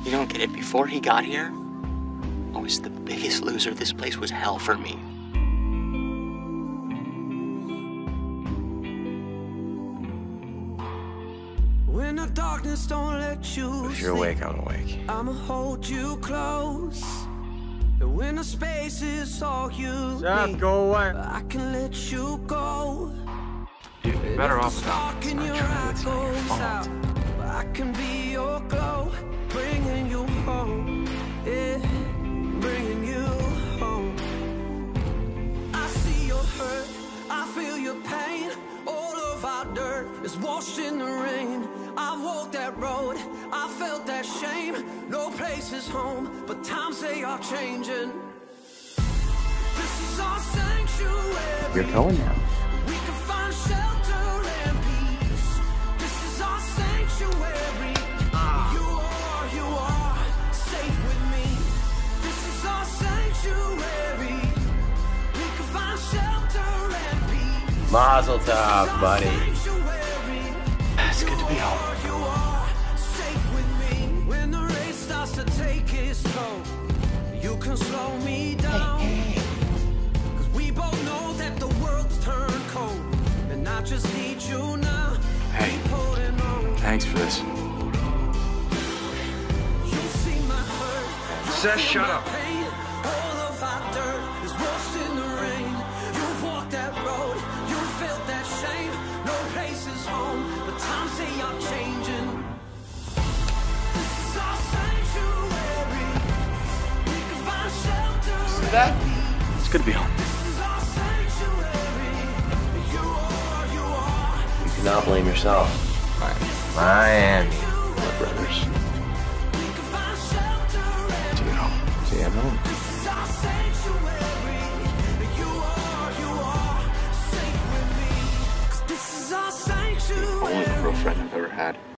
You don't get it. Before he got here, I was the biggest loser. This place was hell for me. When the darkness don't let you If you're awake, I'm awake. I'ma hold you close. And when the space is all you Seth, go away. I can let you go. Dude, you're better off without not trying to do it's not your fault. I can be your glow, bringing you home. Yeah, bringing you home. I see your hurt, I feel your pain. All of our dirt is washed in the rain. I've walked that road, I felt that shame. No place is home, but times they are changing. This is our sanctuary. You're Cohen now. We can find shelter and peace. This is our sanctuary. You are safe with me. This is our sanctuary. We can find shelter and peace. Mazel tov, buddy. It's good to be home. You are safe with me. When the race starts to take its toll, you can slow me down. Cause we both know that the world's turned cold, and I just need you now. Hey, thanks for this. You see my hurt. Seth, shut up. Pain. All of our dirt is washed in the rain. You've walked that road, you felt that shame. No place is home, but times they are changing. This is our sanctuary. We can find shelter. See that? It's good to be home. This is our sanctuary. You are. You cannot blame yourself. Miami. My brothers. We can find shelter. See you home. See you at home. This is our sanctuary. You are safe with me. 'Cause this is our sanctuary. Only the girlfriend I've ever had.